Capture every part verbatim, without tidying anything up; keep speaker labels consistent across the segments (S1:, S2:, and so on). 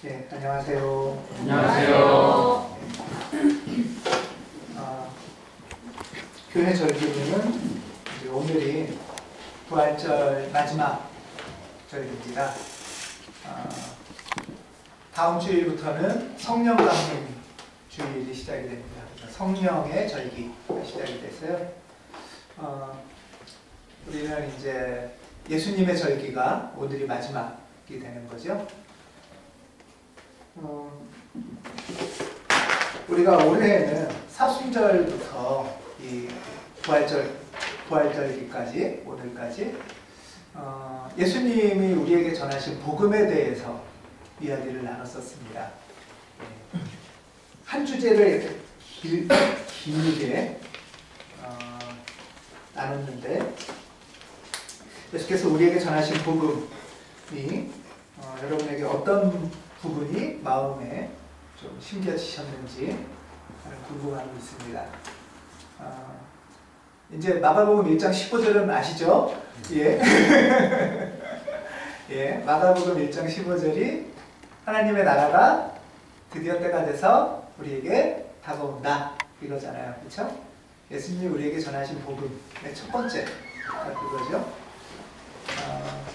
S1: 네, 안녕하세요.
S2: 안녕하세요.
S1: 어, 교회 절기는 이제 오늘이 부활절 마지막 절기입니다. 어, 다음 주일부터는 성령 강림 주일이 시작이 됩니다. 성령의 절기가 시작이 됐어요. 어, 우리는 이제 예수님의 절기가 오늘이 마지막이 되는 거죠. 어, 우리가 올해는 사순절부터 이 부활절, 부활절기까지, 오늘까지 어, 예수님이 우리에게 전하신 복음에 대해서 이야기를 나눴었습니다. 한 주제를 이렇게 길, 길게 어, 나눴는데 계속해서 우리에게 전하신 복음이 어, 여러분에게 어떤 부분이 마음에 좀 심겨지셨는지 하는 궁금함이 있습니다. 어, 이제 마가복음 일 장 십오 절은 아시죠? 예. 예, 마가복음 일 장 십오 절이 하나님의 나라가 드디어 때가 돼서 우리에게 다가온다 이거잖아요. 그렇죠? 예수님이 우리에게 전하신 복음의 첫 번째가 그거죠. 어,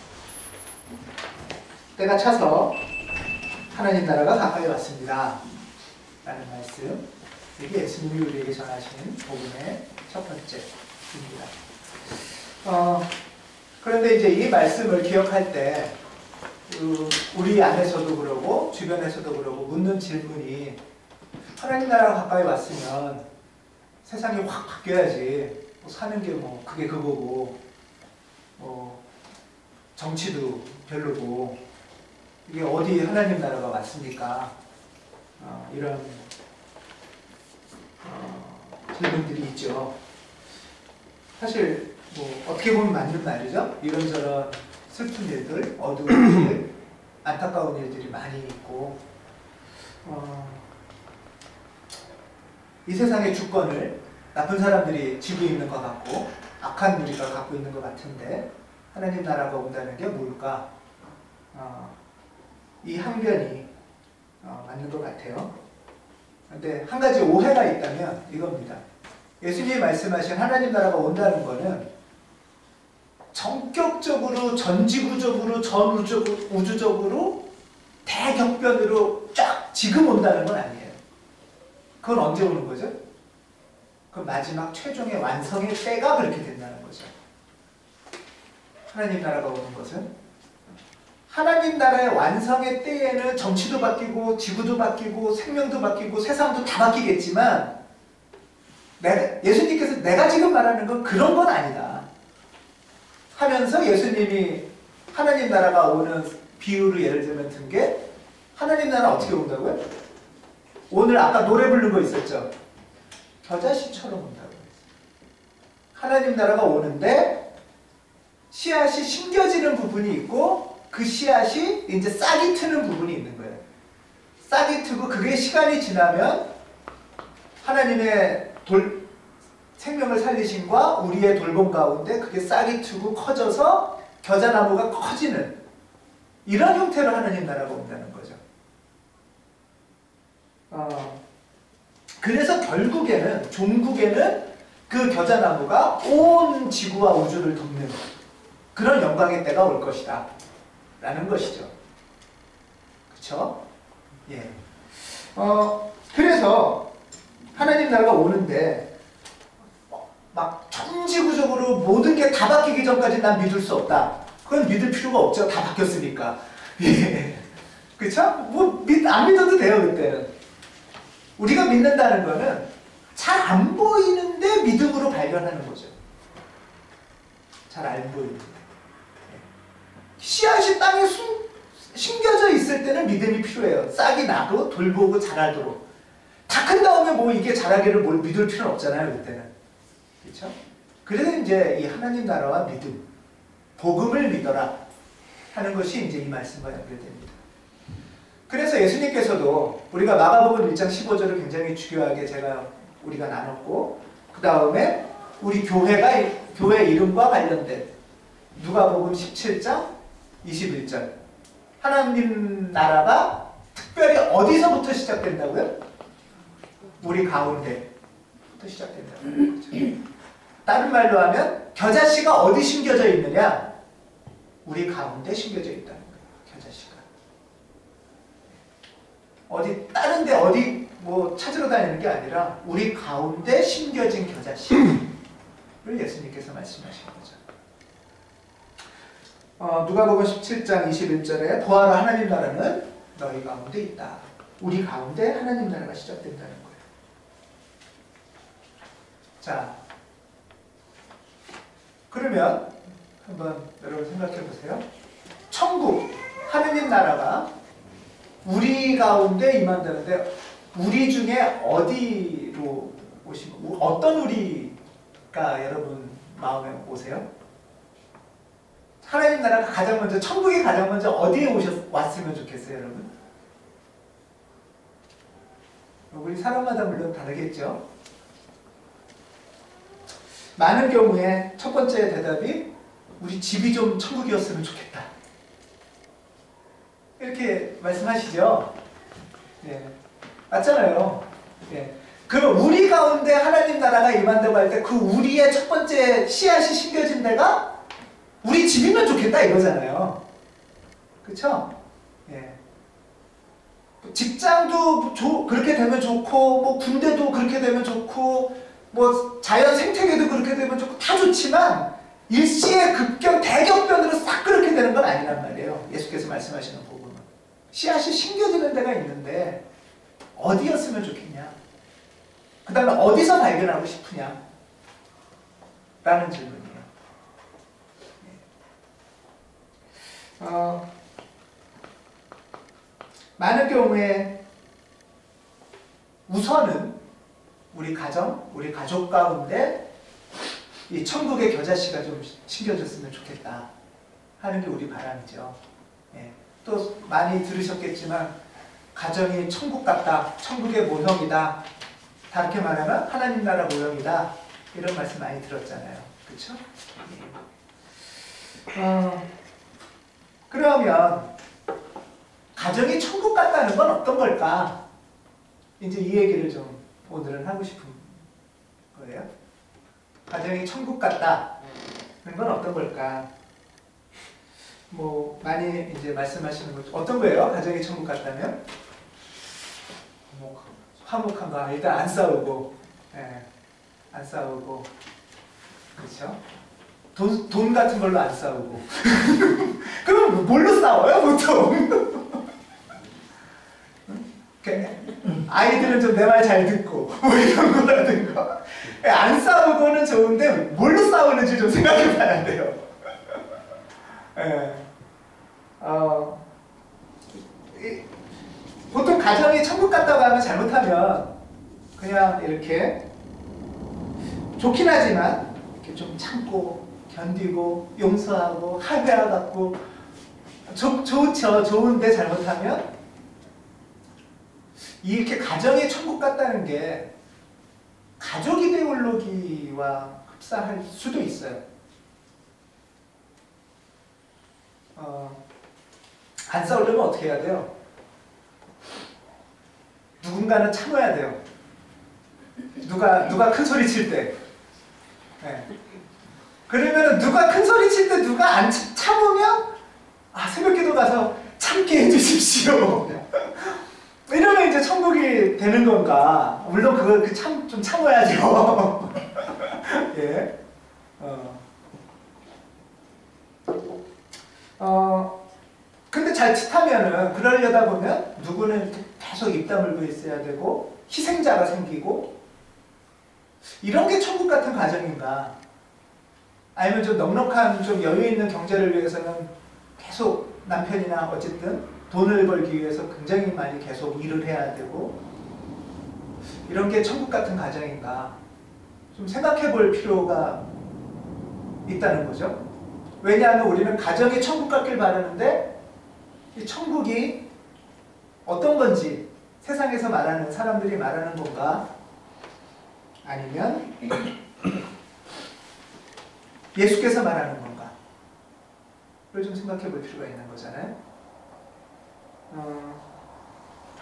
S1: 때가 차서 하나님 나라가 가까이 왔습니다 라는 말씀, 이게 예수님이 우리에게 전하시는 복음의 첫 번째입니다. 어, 그런데 이제 이 말씀을 기억할 때 우리 안에서도 그러고 주변에서도 그러고 묻는 질문이, 하나님 나라가 가까이 왔으면 세상이 확 바뀌어야지, 뭐 사는 게 뭐 그게 그거고, 뭐 정치도 별로고, 이게 어디 하나님 나라가 왔습니까? 어, 이런 어, 질문들이 있죠. 사실 뭐 어떻게 보면 맞는 말이죠. 이런저런 슬픈 일들, 어두운 일, 안타까운 일들이 많이 있고, 어, 이 세상의 주권을 나쁜 사람들이 쥐고 있는 것 같고 악한 우리가 갖고 있는 것 같은데 하나님 나라가 온다는 게 뭘까? 어, 이 항변이 어, 맞는 것 같아요. 근데 한 가지 오해가 있다면 이겁니다. 예수님이 말씀하신 하나님 나라가 온다는 거는 전격적으로, 전지구적으로, 전우주적으로 대격변으로 쫙 지금 온다는 건 아니에요. 그건 언제 오는 거죠? 그 마지막 최종의 완성의 때가 그렇게 된다는 거죠. 하나님 나라가 오는 것은 하나님 나라의 완성의 때에는 정치도 바뀌고 지구도 바뀌고 생명도 바뀌고 세상도 다 바뀌겠지만, 내가, 예수님께서 내가 지금 말하는 건 그런 건 아니다 하면서 예수님이 하나님 나라가 오는 비유를 예를 들면 든 게, 하나님 나라 어떻게 온다고요? 오늘 아까 노래 부른 거 있었죠? 겨자씨처럼 온다고 했어요. 하나님 나라가 오는데 씨앗이 심겨지는 부분이 있고 그 씨앗이 이제 싹이 트는 부분이 있는 거예요. 싹이 트고 그게 시간이 지나면 하나님의 돌, 생명을 살리심과 우리의 돌봄 가운데 그게 싹이 트고 커져서 겨자나무가 커지는 이런 형태로 하나님 나라가 온다는 거죠. 어, 그래서 결국에는, 종국에는 그 겨자나무가 온 지구와 우주를 덮는 그런 영광의 때가 올 것이다 라는 것이죠. 그쵸? 예. 어, 그래서 하나님 나라가 오는데 막 천지구적으로 모든 게 다 바뀌기 전까지 난 믿을 수 없다. 그건 믿을 필요가 없죠. 다 바뀌었으니까. 예. 그쵸? 뭐, 믿, 안 믿어도 돼요, 그때는. 우리가 믿는다는 거는 잘 안 보이는데 믿음으로 발견하는 거죠. 잘 안 보이는데. 씨앗이 땅에 숨, 심겨져 있을 때는 믿음이 필요해요. 싹이 나고 돌보고 자라도록. 다 큰 다음에 뭐 이게 자라기를 뭘 믿을 필요는 없잖아요, 그때는. 그렇죠? 그래서 이제 이 하나님 나라와 믿음, 복음을 믿어라 하는 것이 이제 이 말씀과 연결됩니다. 그래서 예수님께서도 우리가 마가복음 일 장 십오 절을 굉장히 중요하게 제가 우리가 나눴고, 그 다음에 우리 교회가 교회 이름과 관련된 누가복음 십칠 장 이십일 절, 하나님 나라가 특별히 어디서부터 시작된다고요? 우리 가운데부터 시작된다고요. 다른 말로 하면 겨자씨가 어디 심겨져 있느냐? 우리 가운데 심겨져 있다는 거예요. 겨자씨가. 어디 다른 데 어디 뭐 찾으러 다니는 게 아니라 우리 가운데 심겨진 겨자씨를 예수님께서 말씀하신 거죠. 어, 누가복음 십칠 장 이십일 절에 보아라 하나님 나라는 너희 가운데 있다. 우리 가운데 하나님 나라가 시작된다는 거예요. 자, 그러면 한번 여러분 생각해 보세요. 천국, 하느님 나라가 우리 가운데 임한다는데 우리 중에 어디로 오시고 어떤 우리가 여러분 마음에 오세요? 하나님 나라가 가장 먼저, 천국이 가장 먼저 어디에 오셨, 왔으면 좋겠어요, 여러분? 우리 사람마다 물론 다르겠죠? 많은 경우에 첫 번째 대답이 우리 집이 좀 천국이었으면 좋겠다. 이렇게 말씀하시죠? 예. 맞잖아요. 예. 그럼 우리 가운데 하나님 나라가 임한다고 할 때 그 우리의 첫 번째 씨앗이 심겨진 데가 우리 집이면 좋겠다 이거잖아요. 그쵸? 예. 직장도 조, 그렇게 되면 좋고, 뭐 군대도 그렇게 되면 좋고, 뭐 자연 생태계도 그렇게 되면 좋고 다 좋지만 일시의 급경 대격변으로 싹 그렇게 되는 건 아니란 말이에요. 예수께서 말씀하시는 부분은 씨앗이 심겨지는 데가 있는데 어디였으면 좋겠냐? 그 다음에 어디서 발견하고 싶으냐? 라는 질문이에요. 어, 많은 경우에 우선은 우리 가정, 우리 가족 가운데 이 천국의 겨자씨가 좀 심겨졌으면 좋겠다 하는 게 우리 바람이죠. 예. 또 많이 들으셨겠지만 가정이 천국 같다, 천국의 모형이다, 다르게 말하면 하나님 나라 모형이다, 이런 말씀 많이 들었잖아요. 그렇죠? 예. 어, 그러면 가정이 천국 같다는 건 어떤 걸까? 이제 이 얘기를 좀 오늘은 하고 싶은 거예요. 가정이 천국 같다는 건 어떤 걸까? 뭐 많이 이제 말씀하시는 것 어떤 거예요? 가정이 천국 같다면? 화목한 거. 일단 안 싸우고, 예, 안 싸우고, 그렇죠? 돈, 돈 같은 걸로 안 싸우고. 그럼 뭘로 싸워요, 보통? 아이들은 좀 내 말 잘 듣고 뭐 이런 거라든가. 안 싸우고는 좋은데 뭘로 싸우는지 좀 생각해 봐야 돼요. 예. 어, 이, 보통 가정이 천국 같다고 하면 잘못하면 그냥 이렇게 좋긴 하지만 이렇게 좀 참고 견디고 용서하고 합의하고 좋, 좋죠. 좋은데 잘못하면 이렇게 가정이 천국 같다는 게 가족 이데올로기와 흡사할 수도 있어요. 어, 안 싸우려면 어떻게 해야 돼요? 누군가는 참아야 돼요. 누가 누가 큰 소리 칠 때. 네. 그러면 누가 큰 소리 칠 때 누가 안 참으면 아 새벽기도 가서 참게 해주십시오. 이러면 이제 천국이 되는 건가? 물론 그걸 그 참 좀 참아야죠. 예. 어. 어. 근데 자칫하면은 그러려다 보면 누구는 계속 입 다물고 있어야 되고 희생자가 생기고 이런 게 천국 같은 가정인가? 아니면 좀 넉넉한 좀 여유 있는 경제를 위해서는 계속 남편이나 어쨌든 돈을 벌기 위해서 굉장히 많이 계속 일을 해야 되고 이런 게 천국 같은 가정인가? 좀 생각해 볼 필요가 있다는 거죠. 왜냐하면 우리는 가정이 천국 같길 바라는데 이 천국이 어떤 건지 세상에서 말하는 사람들이 말하는 건가? 아니면 예수께서 말하는 건가? 그걸 좀 생각해 볼 필요가 있는 거잖아요. 어,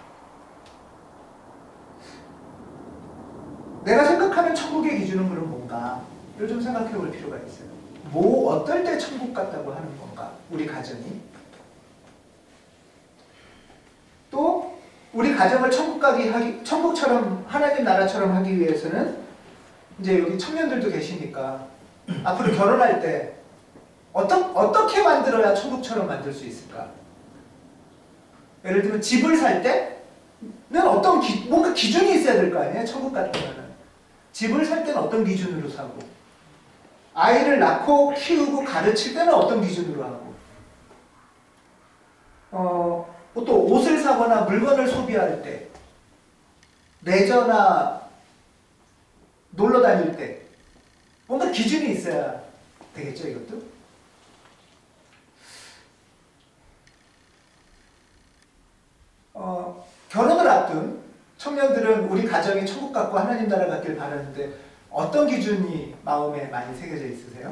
S1: 그렇다면 천국의 기준은 그럼 뭔가? 이걸 좀 생각해 볼 필요가 있어요. 뭐 어떨 때 천국 같다고 하는 건가? 우리 가정이. 또 우리 가정을 천국 가게 하기, 천국처럼 하나님 나라처럼 하기 위해서는 이제 여기 청년들도 계시니까 앞으로 결혼할 때 어떠, 어떻게 만들어야 천국처럼 만들 수 있을까? 예를 들면 집을 살 때는 어떤 기, 뭔가 기준이 있어야 될 거 아니에요? 천국 같으면은 집을 살 때는 어떤 기준으로 사고, 아이를 낳고 키우고 가르칠 때는 어떤 기준으로 하고, 어, 또 옷을 사거나 물건을 소비할 때, 레저나 놀러 다닐 때 뭔가 기준이 있어야 되겠죠, 이것도? 어, 결혼을 앞둔 청년들은 우리 가정이 천국 같고 하나님 나라 같길 바라는데 어떤 기준이 마음에 많이 새겨져 있으세요?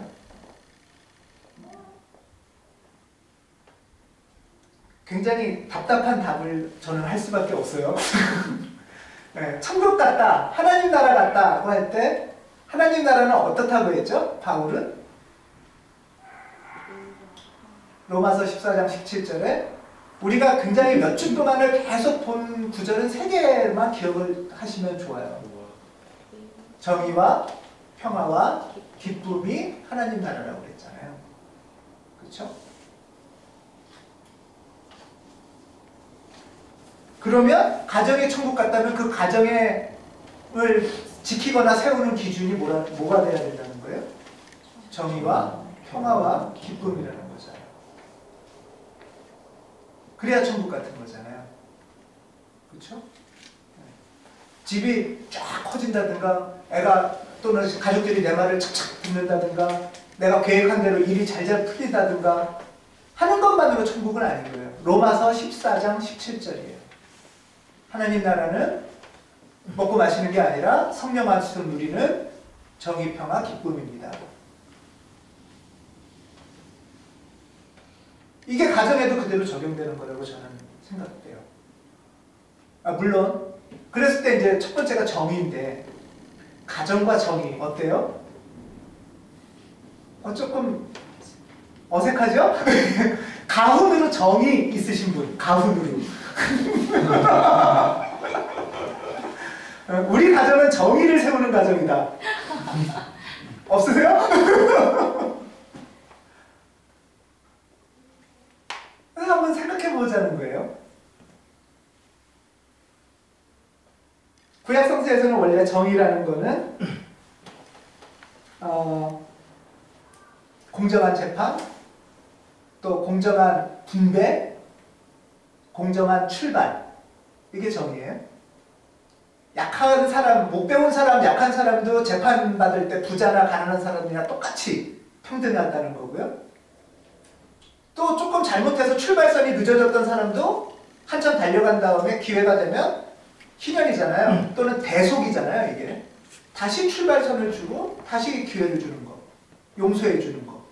S1: 굉장히 답답한 답을 저는 할 수밖에 없어요. 네, 천국 같다, 하나님 나라 같다고 할 때 하나님 나라는 어떻다고 했죠? 바울은 로마서 십사 장 십칠 절에 우리가 굉장히 몇 주 동안을 계속 본 구절은 세 개만 기억을 하시면 좋아요. 정의와 평화와 기쁨이 하나님 나라라고 그랬잖아요. 그렇죠? 그러면 가정의 천국 같다면 그 가정을 지키거나 세우는 기준이 뭐라, 뭐가 돼야 된다는 거예요? 정의와 평화와 기쁨이라는 거잖아요. 그래야 천국 같은 거잖아요. 그렇죠? 집이 쫙 커진다든가, 애가 또는 가족들이 내 말을 착착 듣는다든가, 내가 계획한 대로 일이 잘잘 풀린다든가 하는 것만으로 천국은 아닌 거예요. 로마서 십사 장 십칠 절이에요. 하나님 나라는 먹고 마시는 게 아니라 성령 안에서 누리는 정의, 평화, 기쁨입니다. 이게 가정에도 그대로 적용되는 거라고 저는 생각돼요. 아, 물론 그랬을 때 이제 첫 번째가 정의인데, 가정과 정의 어때요? 어, 조금 어색하죠? 가훈으로 정의 있으신 분, 가훈으로. 우리 가정은 정의를 세우는 가정이다. 없으세요? 한번 생각해 보자는 거예요. 구약 성서에서는 원래 정의라는 거는 어, 공정한 재판, 또 공정한 분배, 공정한 출발, 이게 정의예요. 약한 사람, 못 배운 사람, 약한 사람도 재판받을 때 부자나 가난한 사람이랑 똑같이 평등하다는 거고요. 또 조금 잘못해서 출발선이 늦어졌던 사람도 한참 달려간 다음에 기회가 되면 희년이잖아요. 음. 또는 대속이잖아요, 이게. 다시 출발선을 주고 다시 기회를 주는 거. 용서해 주는 거.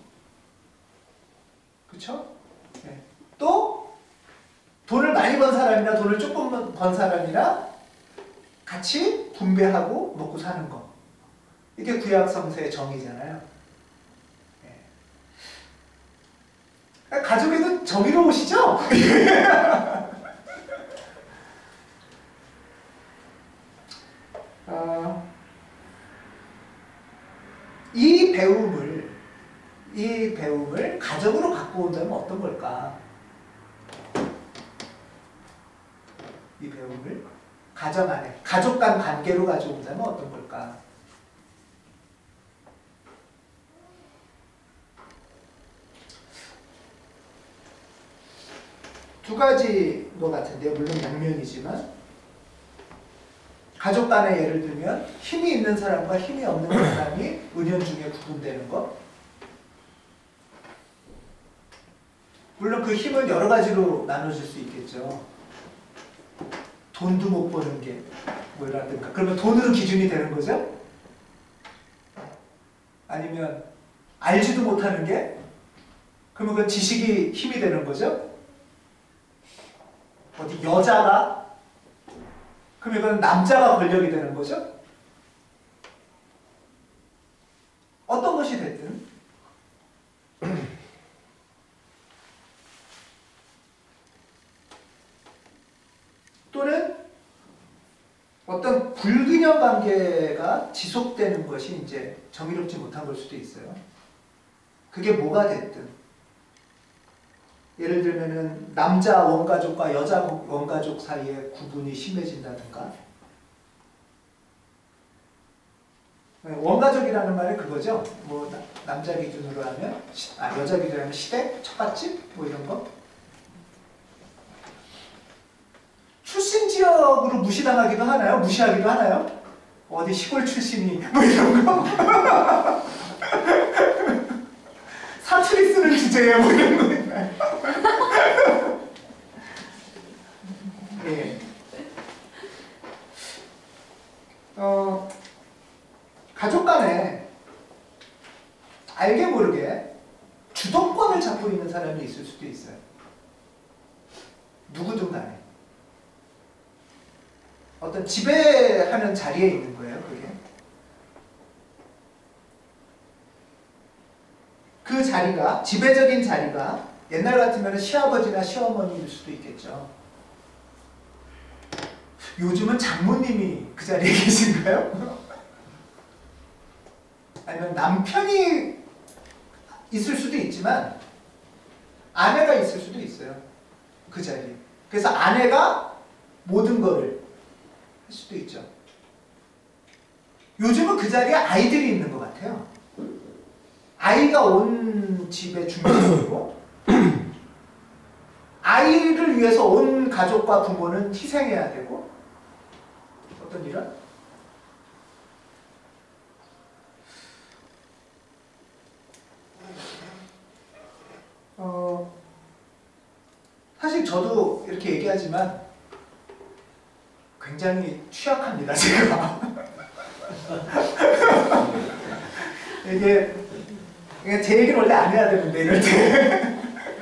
S1: 그쵸? 네. 또 돈을 많이 번 사람이나 돈을 조금 번 사람이나 같이 분배하고 먹고 사는 거. 이게 구약 성서의 정의잖아요. 네. 가족에도 정의로우시죠? 어, 이 배움을 이 배움을 가정으로 갖고 온다면 어떤 걸까? 이 배움을 가정 안에, 가족 간 관계로 가져온다면 어떤 걸까? 두 가지로 같은데요. 물론 양면이지만, 가족 간의 예를 들면 힘이 있는 사람과 힘이 없는 사람이 은연중에 구분되는 것. 물론 그 힘은 여러 가지로 나눠질 수 있겠죠. 돈도 못 버는 게 뭐라든가. 그러면 돈으로 기준이 되는 거죠? 아니면 알지도 못하는 게? 그러면 그 지식이 힘이 되는 거죠? 어디 여자가? 그러면 그건 남자가 권력이 되는 거죠? 또는 어떤 불균형 관계가 지속되는 것이 이제 정의롭지 못한 걸 수도 있어요. 그게 뭐가 됐든. 예를 들면은 남자 원가족과 여자 원가족 사이에 구분이 심해진다든가. 원가족이라는 말이 그거죠. 뭐 남자 기준으로 하면, 아 여자 기준으로 하면 시댁, 처갓집 뭐 이런 거. 출신 지역으로 무시당하기도 하나요? 무시하기도 하나요? 어디 시골 출신이 뭐 이런 거. 사투리 쓰는 주제에 뭐 이런 거 있나요? 예. 어, 가족 간에 알게 모르게 주도권을 잡고 있는 사람이 있을 수도 있어요. 누구든 간에. 어떤 지배하는 자리에 있는 거예요, 그게. 그 자리가, 지배적인 자리가 옛날 같으면 시아버지나 시어머니일 수도 있겠죠. 요즘은 장모님이 그 자리에 계신가요? 아니면 남편이 있을 수도 있지만 아내가 있을 수도 있어요. 그 자리에. 그래서 아내가 모든 거를 할 수도 있죠. 요즘은 그 자리에 아이들이 있는 것 같아요. 아이가 온 집의 주인공이고 아이를 위해서 온 가족과 부모는 희생해야 되고 어떤 일은 어, 사실 저도 이렇게 얘기하지만 굉장히 취약합니다, 제가. 이게, 이게 제 얘기는 원래 안 해야 되는데, 이럴 때.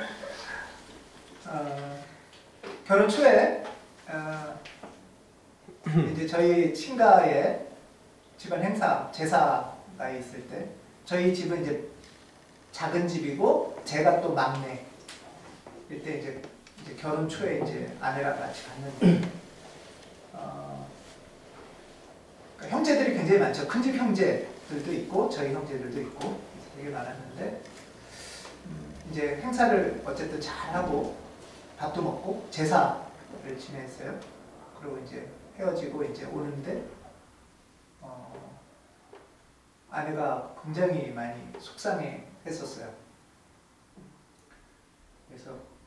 S1: 어, 결혼 초에, 어, 이제 저희 친가에 집안 행사, 제사가 있을 때, 저희 집은 이제 작은 집이고, 제가 또 막내. 이때 이제, 이제 결혼 초에 이제 아내랑 같이 갔는데, 어, 그러니까 형제들이 굉장히 많죠. 큰집 형제들도 있고 저희 형제들도 있고 되게 많았는데 음, 이제 행사를 어쨌든 잘하고 밥도 먹고 제사를 지냈어요. 그리고 이제 헤어지고 이제 오는데 어, 아내가 굉장히 많이 속상해 했었어요. 그래서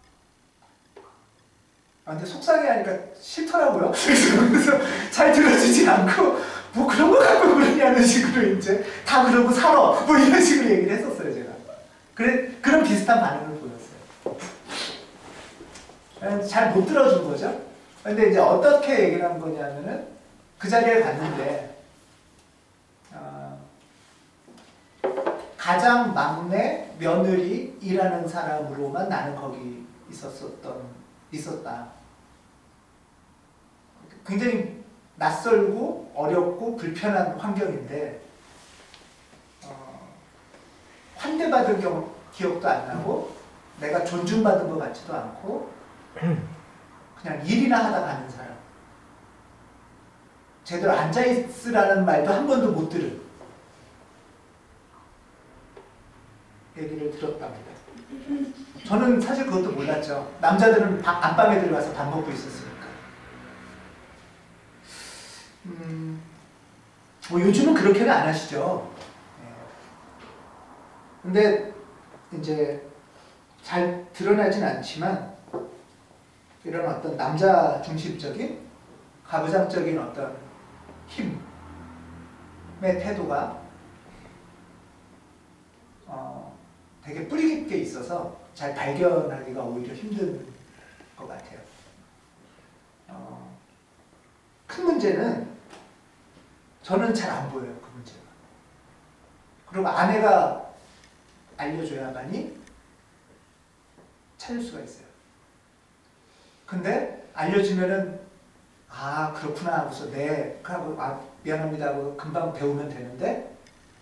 S1: 아, 근데 속상해하니까 싫더라고요. 그래서 잘 들어주지 않고 뭐 그런 거 갖고 그러냐는 식으로 이제 다 그러고 살아 뭐 이런 식으로 얘기를 했었어요, 제가. 그래 그런 비슷한 반응을 보였어요. 잘 못 들어준 거죠. 근데 이제 어떻게 얘기를 한 거냐면은 그 자리에 갔는데 어, 가장 막내 며느리 일하는 사람으로만 나는 거기 있었었던 있었다. 굉장히 낯설고 어렵고 불편한 환경인데 어, 환대받은 경, 기억도 안 나고 내가 존중받은 것 같지도 않고 그냥 일이나 하다 가는 사람. 제대로 앉아있으라는 말도 한 번도 못 들은 얘기를 들었답니다. 저는 사실 그것도 몰랐죠. 남자들은 밥, 안방에 들어가서 밥 먹고 있었으니까. 음, 뭐 요즘은 그렇게는 안 하시죠. 네. 근데 이제 잘 드러나진 않지만 이런 어떤 남자 중심적인 가부장적인 어떤 힘의 태도가 어, 되게 뿌리 깊게 있어서 잘 발견하기가 오히려 힘든 것 같아요. 어, 큰 문제는 저는 잘 안 보여요, 그 문제가. 그리고 아내가 알려줘야만이 찾을 수가 있어요. 근데 알려주면은 아 그렇구나 하고서 네 하고 아 미안합니다 하고 금방 배우면 되는데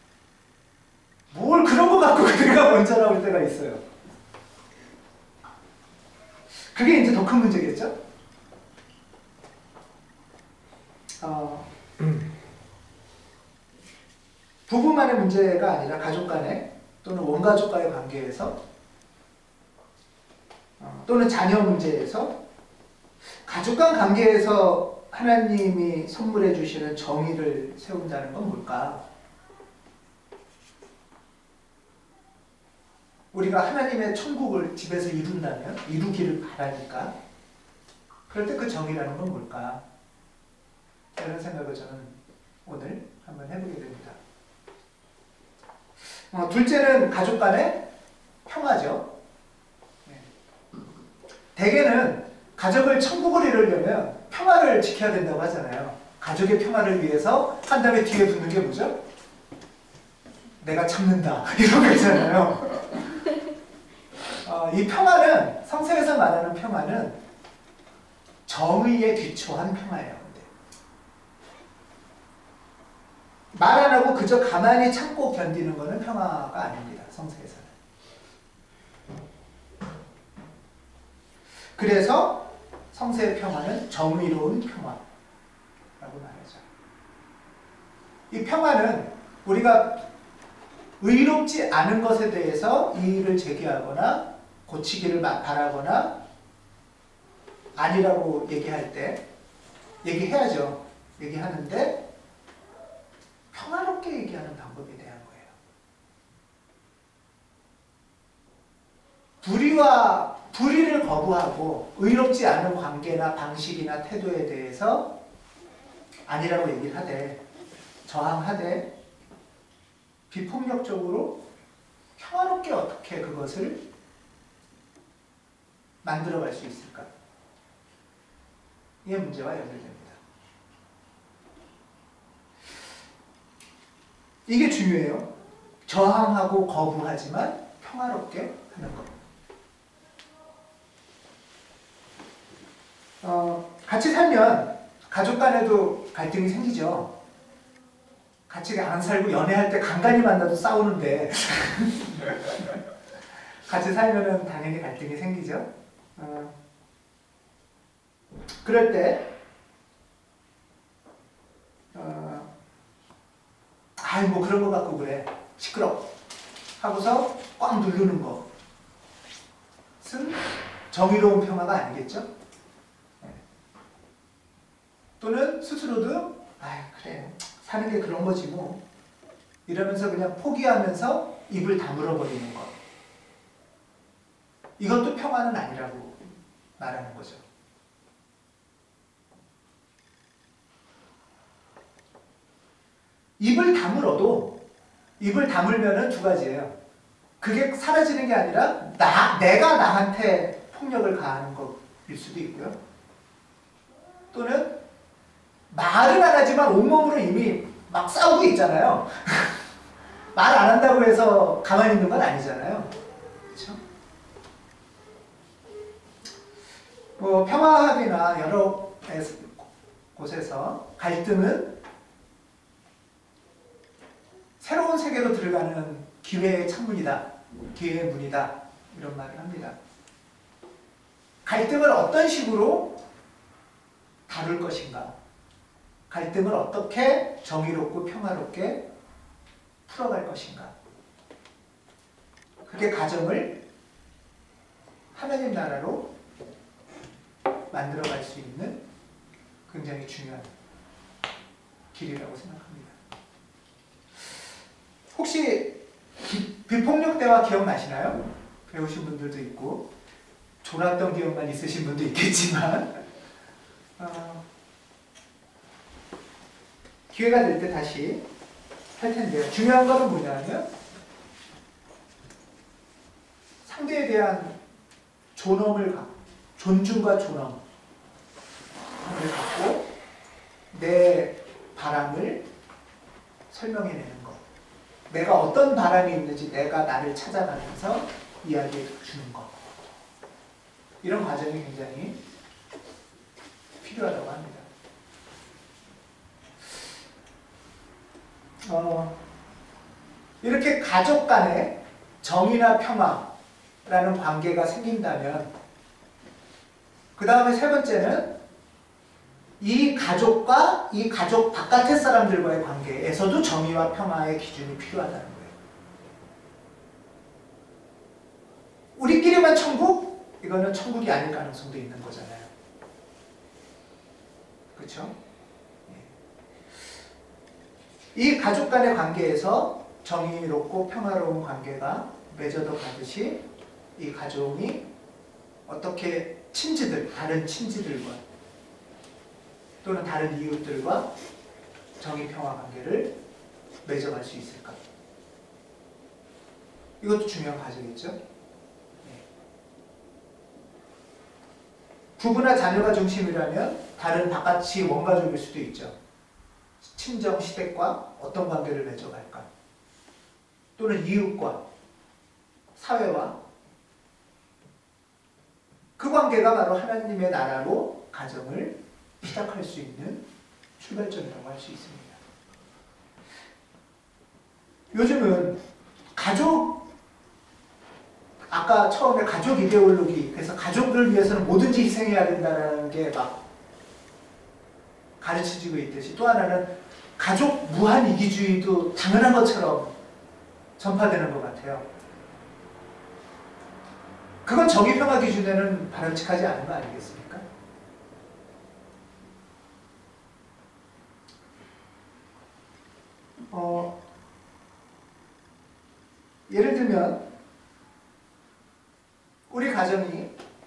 S1: 뭘 그런 거 갖고 내가 먼저 나올 때가 있어요. 그게 이제 더 큰 문제겠죠? 어, 부부만의 문제가 아니라 가족 간의 또는 원가족과의 관계에서 어, 또는 자녀 문제에서 가족 간 관계에서 하나님이 선물해 주시는 정의를 세운다는 건 뭘까? 우리가 하나님의 천국을 집에서 이룬다면, 이루기를 바라니까, 그럴 때 그 정의라는 건 뭘까? 이런 생각을 저는 오늘 한번 해보게 됩니다. 어, 둘째는 가족 간의 평화죠. 네. 대개는 가족을 천국을 이루려면 평화를 지켜야 된다고 하잖아요. 가족의 평화를 위해서 한 다음에 뒤에 붙는 게 뭐죠? 내가 참는다 이런 거 있잖아요. 어, 이 평화는, 성서에서 말하는 평화는 정의에 기초한 평화예요. 말 안 하고 그저 가만히 참고 견디는 것은 평화가 아닙니다. 성서에서는. 그래서 성서의 평화는 정의로운 평화라고 말하죠. 이 평화는 우리가 의롭지 않은 것에 대해서 이의를 제기하거나 고치기를 바라거나 아니라고 얘기할 때 얘기해야죠. 얘기하는데 평화롭게 얘기하는 방법에 대한 거예요. 불의와 불의를 거부하고 의롭지 않은 관계나 방식이나 태도에 대해서 아니라고 얘기를 하되, 저항하되, 비폭력적으로 평화롭게 어떻게 그것을 만들어갈 수 있을까? 이게 문제와 연결됩니다. 이게 중요해요. 저항하고 거부하지만 평화롭게 하는 것. 어, 같이 살면 가족 간에도 갈등이 생기죠. 같이 안 살고 연애할 때 간간히 만나도 싸우는데 같이 살면은 당연히 갈등이 생기죠. 어, 그럴 때 어, 아이 뭐 그런 거 갖고 그래 시끄러 하고서 꽉 누르는 것은 정의로운 평화가 아니겠죠? 네. 또는 스스로도 아이 그래 사는 게 그런 거지 뭐 이러면서 그냥 포기하면서 입을 다물어 버리는 것, 이것도 평화는 아니라고 말하는 거죠. 입을 다물어도, 입을 다물면은 두 가지예요. 그게 사라지는 게 아니라 나, 내가 나한테 폭력을 가하는 것일 수도 있고요. 또는 말은 안 하지만 온몸으로 이미 막 싸우고 있잖아요. 말 안 한다고 해서 가만히 있는 건 아니잖아요. 그렇죠? 뭐 평화학이나 여러 곳에서 갈등은 새로운 세계로 들어가는 기회의 창문이다, 기회의 문이다, 이런 말을 합니다. 갈등을 어떤 식으로 다룰 것인가, 갈등을 어떻게 정의롭고 평화롭게 풀어갈 것인가, 그게 가정을 하나님 나라로 만들어갈 수 있는 굉장히 중요한 길이라고 생각합니다. 혹시 비폭력 대화 기억나시나요? 배우신 분들도 있고 졸았던 기억만 있으신 분도 있겠지만 어, 기회가 될 때 다시 할 텐데요. 중요한 것은 뭐냐면 상대에 대한 존엄을 갖고, 존중과 존엄을 갖고 내 바람을 설명해내는 것, 내가 어떤 바람이 있는지 내가 나를 찾아가면서 이야기해 주는 것, 이런 과정이 굉장히 필요하다고 합니다. 어, 이렇게 가족 간에 정의나 평화라는 관계가 생긴다면 그 다음에 세 번째는 이 가족과 이 가족 바깥의 사람들과의 관계에서도 정의와 평화의 기준이 필요하다는 거예요. 우리끼리만 천국? 이거는 천국이 아닐 가능성도 있는 거잖아요. 그렇죠? 이 가족 간의 관계에서 정의롭고 평화로운 관계가 맺어져 가듯이 이 가족이 어떻게 친지들, 다른 친지들과 또는 다른 이웃들과 정의 평화 관계를 맺어갈 수 있을까? 이것도 중요한 과제겠죠? 네. 부부나 자녀가 중심이라면 다른 바깥이 원가족일 수도 있죠. 친정 시댁과 어떤 관계를 맺어갈까? 또는 이웃과 사회와 그 관계가 바로 하나님의 나라로 가정을 시작할 수 있는 출발점이라고 할 수 있습니다. 요즘은 가족, 아까 처음에 가족 이데올로기, 그래서 가족을 위해서는 뭐든지 희생해야 된다는 게 막 가르쳐지고 있듯이 또 하나는 가족 무한 이기주의도 당연한 것처럼 전파되는 것 같아요. 그건 정의평화 기준에는 바람직하지 않은 거 아니겠습니까? 어, 예를 들면 우리 가정이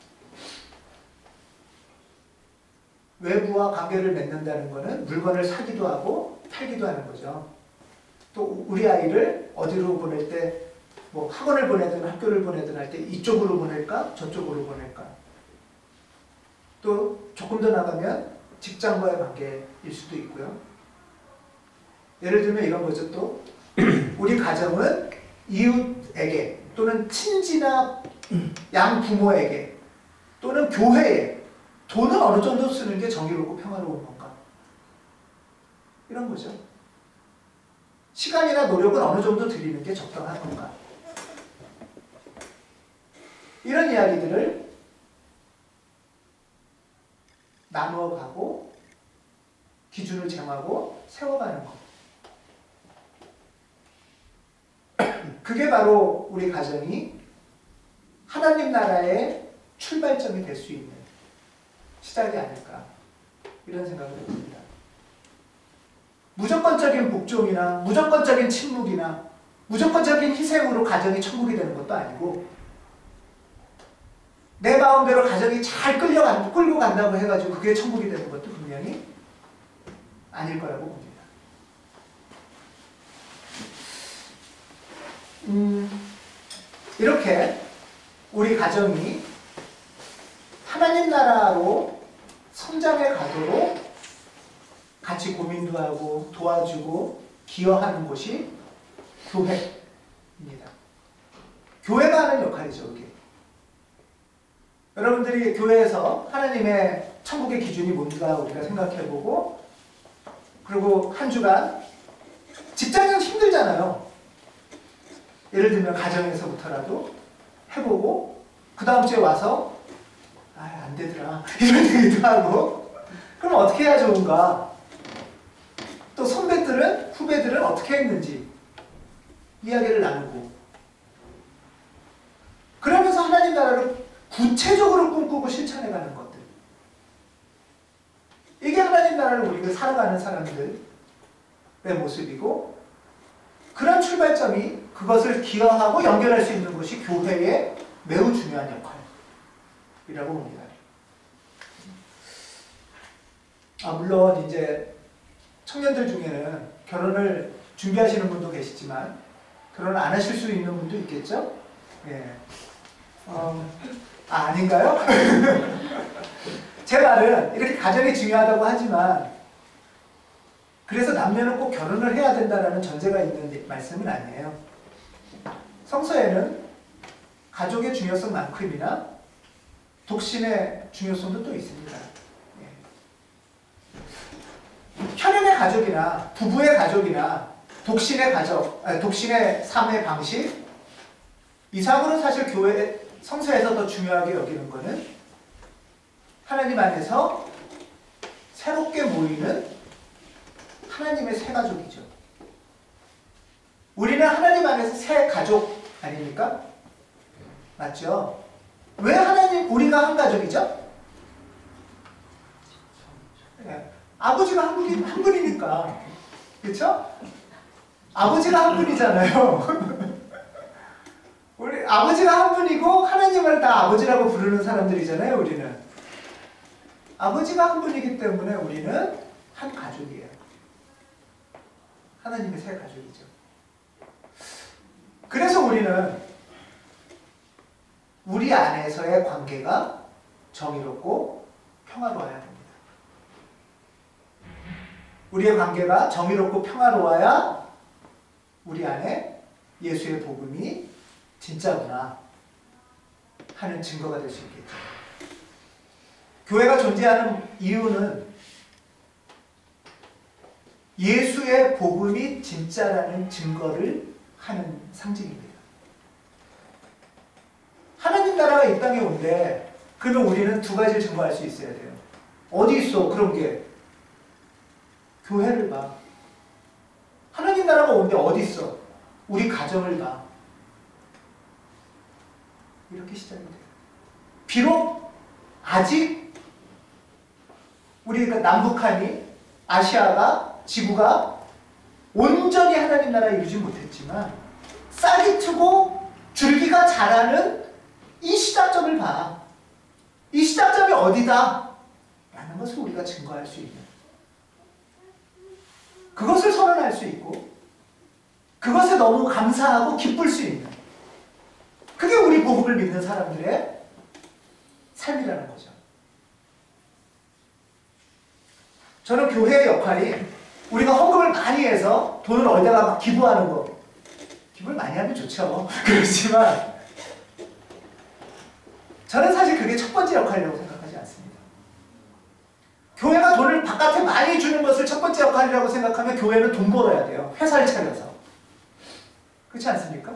S1: 외부와 관계를 맺는다는 것은 물건을 사기도 하고 팔기도 하는 거죠. 또 우리 아이를 어디로 보낼 때 뭐 학원을 보내든 학교를 보내든 할 때 이쪽으로 보낼까 저쪽으로 보낼까, 또 조금 더 나가면 직장과의 관계일 수도 있고요. 예를 들면 이런 거죠. 또 우리 가정은 이웃에게 또는 친지나 양부모에게 또는 교회에 돈을 어느 정도 쓰는 게 정의롭고 평화로운 건가? 이런 거죠. 시간이나 노력은 어느 정도 들이는 게 적당한 건가? 이런 이야기들을 나누어가고 기준을 정하고 세워가는 것. 그게 바로 우리 가정이 하나님 나라의 출발점이 될 수 있는 시작이 아닐까, 이런 생각을 해봅니다. 무조건적인 복종이나 무조건적인 침묵이나 무조건적인 희생으로 가정이 천국이 되는 것도 아니고, 내 마음대로 가정이 잘 끌려간, 끌고 간다고 해가지고 그게 천국이 되는 것도 분명히 아닐 거라고 봅니다. 음, 이렇게 우리 가정이 하나님 나라로 성장해 가도록 같이 고민도 하고 도와주고 기여하는 곳이 교회입니다. 교회가 하는 역할이죠, 이게. 여러분들이 교회에서 하나님의 천국의 기준이 뭔가 우리가 생각해보고, 그리고 한 주간 직장은 힘들잖아요. 예를 들면 가정에서부터라도 해보고 그 다음 주에 와서 아, 안 되더라 이런 얘기도 하고, 그럼 어떻게 해야 좋은가? 또 선배들은, 후배들은 어떻게 했는지 이야기를 나누고, 그러면서 하나님 나라를 구체적으로 꿈꾸고 실천해가는 것들, 이게 하나님 나라를 우리가 살아가는 사람들의 모습이고, 그런 출발점이 그것을 기여하고 연결할 수 있는 것이 교회의 매우 중요한 역할이라고 봅니다. 아, 물론 이제 청년들 중에는 결혼을 준비하시는 분도 계시지만 결혼을 안 하실 수 있는 분도 있겠죠? 예. 어, 아, 아닌가요? 제 말은 이렇게 가정이 중요하다고 하지만 그래서 남녀는 꼭 결혼을 해야 된다는 전제가 있는 말씀은 아니에요. 성서에는 가족의 중요성만큼이나 독신의 중요성도 또 있습니다. 현연의 가족이나 부부의 가족이나 독신의 가족, 아니, 독신의 삶의 방식 이상으로 사실 교회, 성서에서 더 중요하게 여기는 것은 하나님 안에서 새롭게 모이는 하나님의 새 가족이죠. 우리는 하나님 안에서 새 가족 아닙니까? 맞죠? 왜 하나님, 우리가 한 가족이죠? 네. 아버지가 한, 분이, 한 분이니까. 그렇죠? 아버지가 한 분이잖아요. 우리 아버지가 한 분이고 하나님을 다 아버지라고 부르는 사람들이잖아요. 우리는 아버지가 한 분이기 때문에 우리는 한 가족이에요. 하나님의 새 가족이죠. 그래서 우리는 우리 안에서의 관계가 정의롭고 평화로워야 됩니다. 우리의 관계가 정의롭고 평화로워야 우리 안에 예수의 복음이 진짜구나 하는 증거가 될 수 있겠죠. 교회가 존재하는 이유는 예수의 복음이 진짜라는 증거를 하는 상징입니다. 하나님 나라가 이 땅에 온대. 그러면 우리는 두 가지를 증거할 수 있어야 돼요. 어디 있어 그런 게? 교회를 봐. 하나님 나라가 온대. 어디 있어? 우리 가정을 봐. 이렇게 시작이 돼요. 비록 아직 우리가 남북한이, 아시아가, 지구가 온전히 하나님 나라를 이루지 못했지만 싹이 트고 줄기가 자라는 이 시작점을 봐. 이 시작점이 어디다? 라는 것을 우리가 증거할 수 있는, 그것을 선언할 수 있고 그것에 너무 감사하고 기쁠 수 있는, 그게 우리 복음을 믿는 사람들의 삶이라는 거죠. 저는 교회의 역할이 우리가 헌금을 많이 해서 돈을 어디다가 막 기부하는 거, 기부를 많이 하면 좋죠. 그렇지만 저는 사실 그게 첫 번째 역할이라고 생각하지 않습니다. 교회가 돈을 바깥에 많이 주는 것을 첫 번째 역할이라고 생각하면 교회는 돈 벌어야 돼요. 회사를 차려서. 그렇지 않습니까?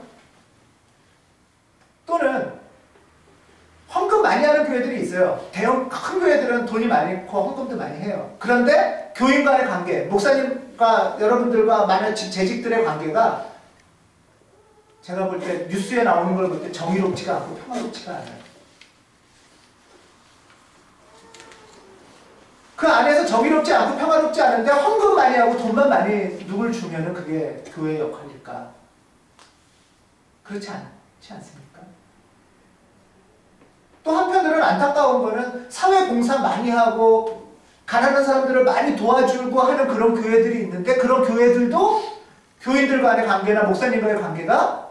S1: 또는 헌금 많이 하는 교회들이 있어요. 대형 큰 교회들은 돈이 많고 헌금도 많이 해요. 그런데 교인 간의 관계, 목사님과 여러분들과 많은 재직들의 관계가 제가 볼 때 뉴스에 나오는 걸 볼 때 정의롭지가 않고 평화롭지가 않아요. 그 안에서 정의롭지 않고 평화롭지 않은데 헌금 많이 하고 돈만 많이 누굴 주면은 그게 교회의 역할일까? 그렇지 않지 않습니까? 또 한편으로는 안타까운 거는 사회 봉사 많이 하고 가난한 사람들을 많이 도와주고 하는 그런 교회들이 있는데 그런 교회들도 교인들 간의 관계나 목사님과의 관계가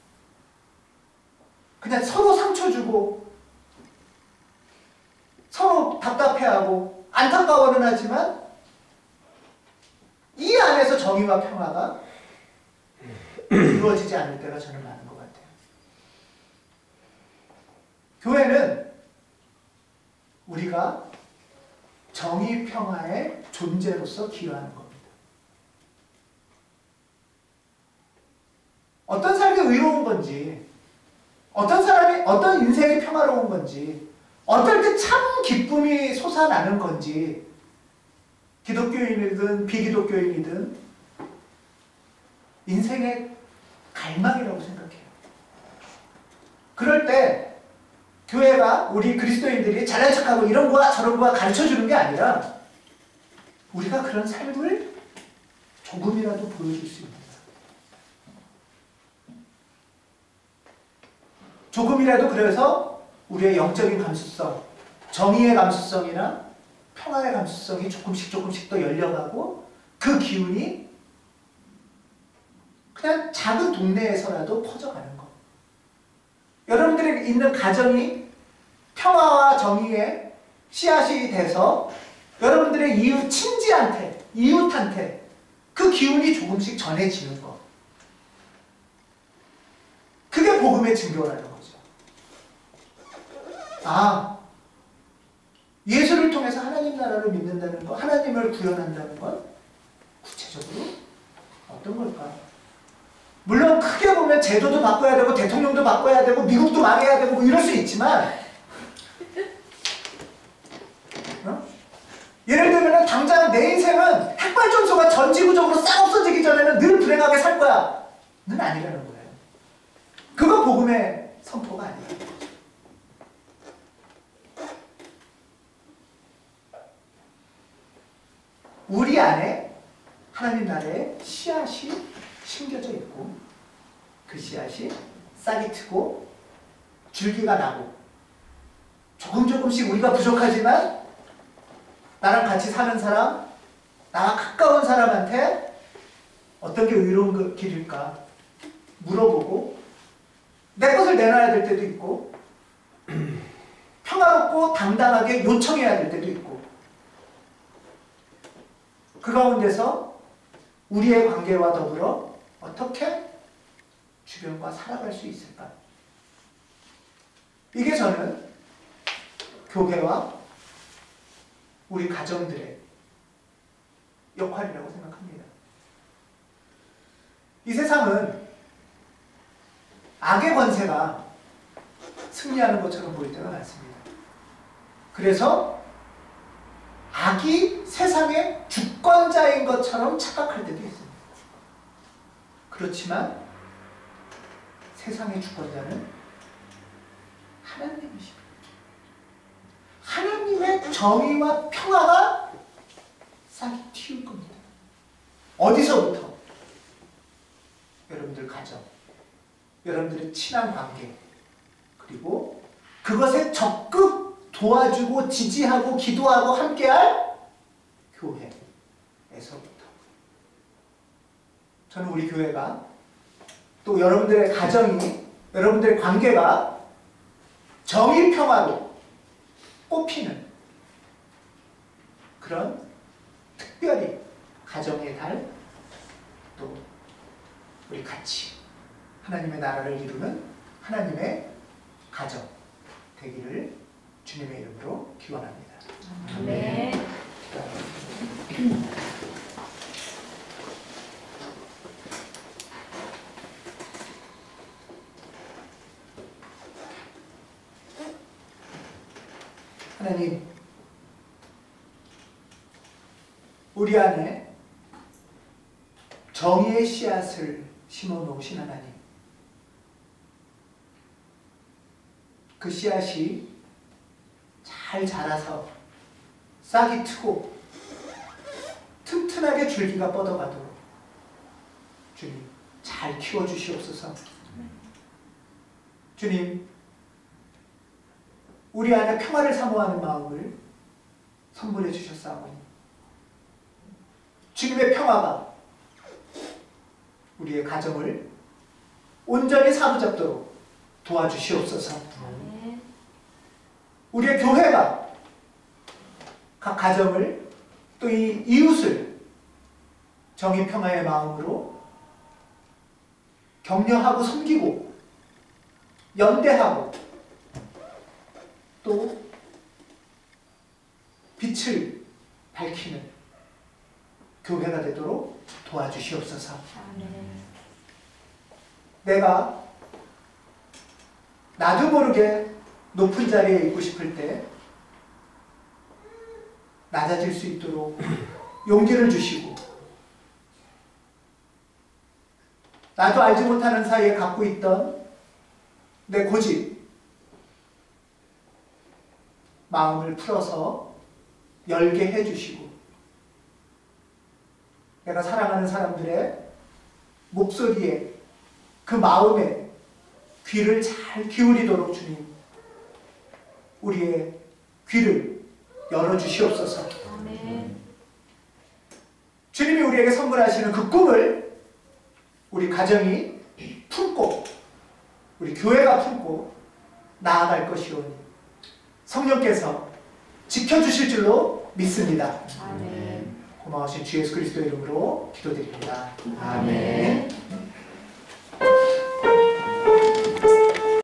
S1: 그냥 서로 상처 주고 서로 답답해하고 안타까워는 하지만 이 안에서 정의와 평화가 이루어지지 않을 때가 저는 많은 것 같아요. 교회는 우리가 정의 평화의 존재로서 기여하는 겁니다. 어떤 삶이 의로운 건지, 어떤 사람이, 어떤 인생이 평화로운 건지, 어떨 때 참 기쁨이 솟아나는 건지, 기독교인이든 비기독교인이든 인생의 갈망이라고 생각해요. 그럴 때 교회가 우리 그리스도인들이 잘난 척하고 이런 거야 저런 거야 가르쳐주는 게 아니라 우리가 그런 삶을 조금이라도 보여줄 수 있는, 조금이라도 그래서 우리의 영적인 감수성, 정의의 감수성이나 평화의 감수성이 조금씩 조금씩 더 열려가고 그 기운이 그냥 작은 동네에서라도 퍼져가는 것. 여러분들이 있는 가정이 평화와 정의의 씨앗이 돼서 여러분들의 이웃 친지한테, 이웃한테 그 기운이 조금씩 전해지는 것. 그게 복음의 증거라는 거죠. 아, 예수를 통해서 하나님 나라를 믿는다는 것, 하나님을 구현한다는 건 구체적으로 어떤 걸까? 물론 크게 보면 제도도 바꿔야 되고 대통령도 바꿔야 되고 미국도 망해야 되고 뭐 이럴 수 있지만 어? 예를 들면 당장 내 인생은 핵발전소가 전 지구적으로 싹 없어지기 전에는 늘 불행하게 살 거야 는 아니라는 거예요. 그거 복음의 선포가 아니에요. 우리 안에 하나님 나라의 씨앗이 심겨져 있고 그 씨앗이 싹이 트고 줄기가 나고 조금 조금씩 우리가 부족하지만 나랑 같이 사는 사람, 나와 가까운 사람한테 어떤 게 의로운 길일까 물어보고 내 것을 내놔야 될 때도 있고 평화롭고 당당하게 요청해야 될 때도 있고 그 가운데서 우리의 관계와 더불어 어떻게 주변과 살아갈 수 있을까? 이게 저는 교회와 우리 가정들의 역할이라고 생각합니다. 이 세상은 악의 권세가 승리하는 것처럼 보일 때가 많습니다. 그래서 악이 세상의 주권자인 것처럼 착각할 때도 있습니다. 그렇지만 세상의 주권자는 하나님이십니다. 하나님의 정의와 평화가 싹이 틔울 겁니다. 어디서부터? 여러분들 가정, 여러분들의 친한 관계, 그리고 그것에 적극 도와주고 지지하고 기도하고 함께할 교회에서부터. 저는 우리 교회가 또 여러분들의 가정이, 여러분들의 관계가 정의 평화로 꽃피는 그런 특별히 가정의 달, 또 우리 같이 하나님의 나라를 이루는 하나님의 가정 되기를 주님의 이름으로 기원합니다.
S2: 아멘.
S1: 하나님, 우리 안에 정의의 씨앗을 심어 놓으신 하나님, 그 씨앗이 잘 자라서 싹이 트고 튼튼하게 줄기가 뻗어가도록 주님 잘 키워주시옵소서. 주님, 우리 안에 평화를 사모하는 마음을 선물해 주셨사오니 주님의 평화가 우리의 가정을 온전히 사로잡도록 도와주시옵소서. 우리의 교회가 각 가정을 또 이 이웃을 정의 평화의 마음으로 격려하고 섬기고 연대하고 또 빛을 밝히는 교회가 되도록 도와주시옵소서.
S2: 아멘.
S1: 내가 나도 모르게 높은 자리에 있고 싶을 때 낮아질 수 있도록 용기를 주시고, 나도 알지 못하는 사이에 갖고 있던 내 고집, 마음을 풀어서 열게 해주시고, 내가 사랑하는 사람들의 목소리에, 그 마음에 귀를 잘 기울이도록 주님, 우리의 귀를 열어주시옵소서.
S2: 아멘.
S1: 주님이 우리에게 선물하시는 그 꿈을 우리 가정이 품고, 우리 교회가 품고 나아갈 것이오니 성령께서 지켜주실 줄로 믿습니다.
S2: 아멘.
S1: 고마우신 주 예수 그리스도의 이름으로 기도드립니다.
S2: 아멘.